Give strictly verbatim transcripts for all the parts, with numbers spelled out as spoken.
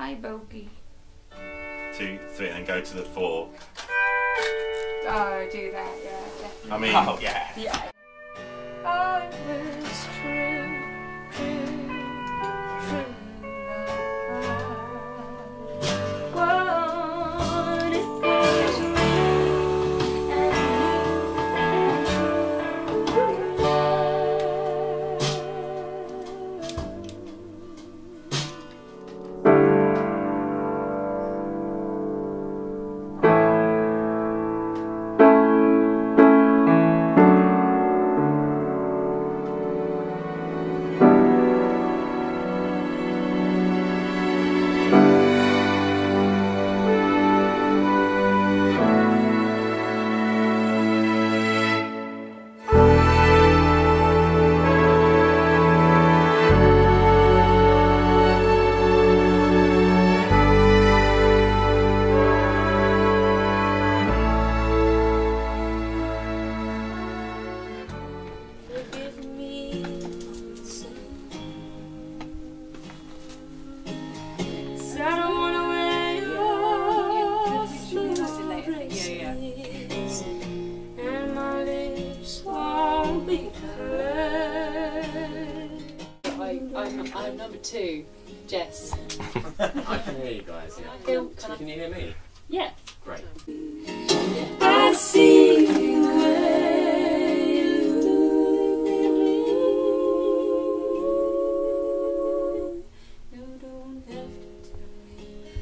my bogey. Two, three, and go to the four. Oh, do that, yeah, definitely. I mean, Oh, yeah. Yeah. I was true, true, true love. What it was me and you, true love. Forgive me, son. 'Cause I don't wanna wear your faces, and my lips won't be colored. I, I'm, I'm number two, Jess. I can hear you guys, yeah. Can, can I, Can you hear me? yeah. Great. I see where you live. You don't have to tell me.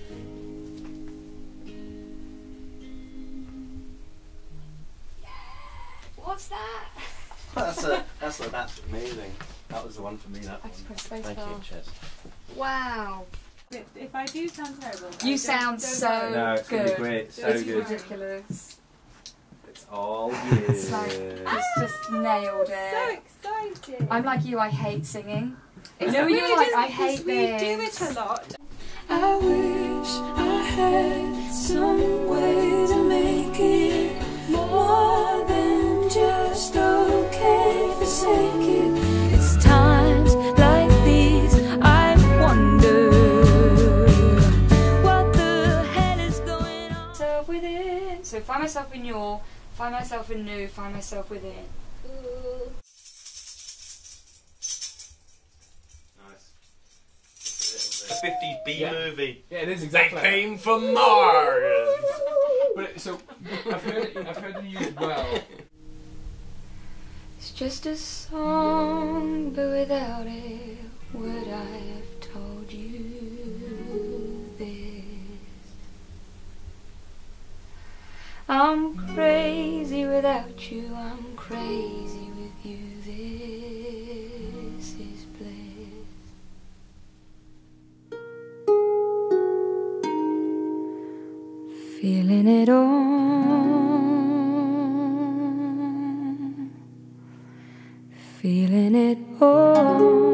What's that? That's a, that's a, that's amazing. That was the one for me. That I one. just pressed space Thank bar. you, Chess. Wow. If, if I do sound terrible, You I sound don't, so don't No, it's gonna good. be great. So It's good. ridiculous. It's all It's good. like, it's just nailed So it. excited. I'm like you, I hate singing. You It's know when weird, you're like, isn't I it? 'Cause hate we this. do it a lot. I wish I had some way to make it more than just okay, forsake it. It's times like these I wonder what the hell is going on. So within, so find myself in your, find myself in new, find myself within. a fifties B Yeah. movie. Yeah, it is They exactly. came from Mars. But it, so I've heard it, I've heard it used well. It's just a song, but without it, would I have told you this? I'm crazy without you, I'm crazy with you, this is bliss. Feeling it all, feeling it all.